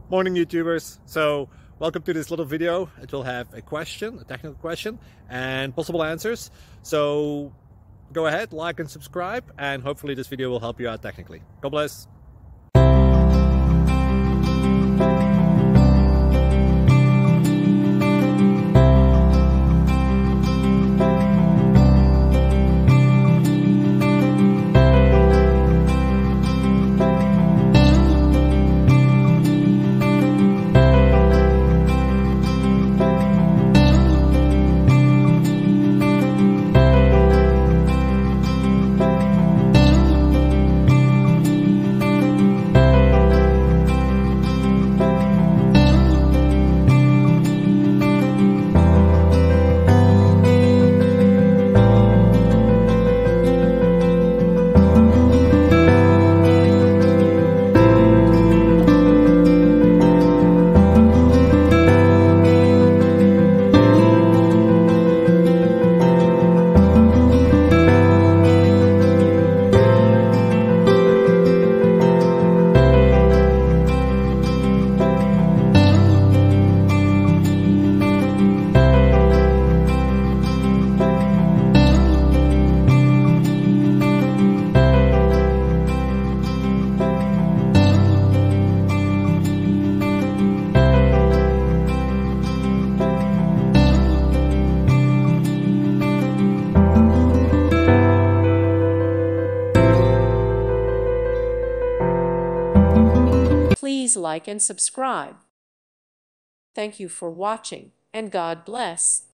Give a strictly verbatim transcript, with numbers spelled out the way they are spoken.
Morning, YouTubers. So welcome to this little video. It will have a question, a technical question, and possible answers. So go ahead, like and subscribe, and hopefully this video will help you out technically. God bless. Please like and subscribe. Thank you for watching, and God bless.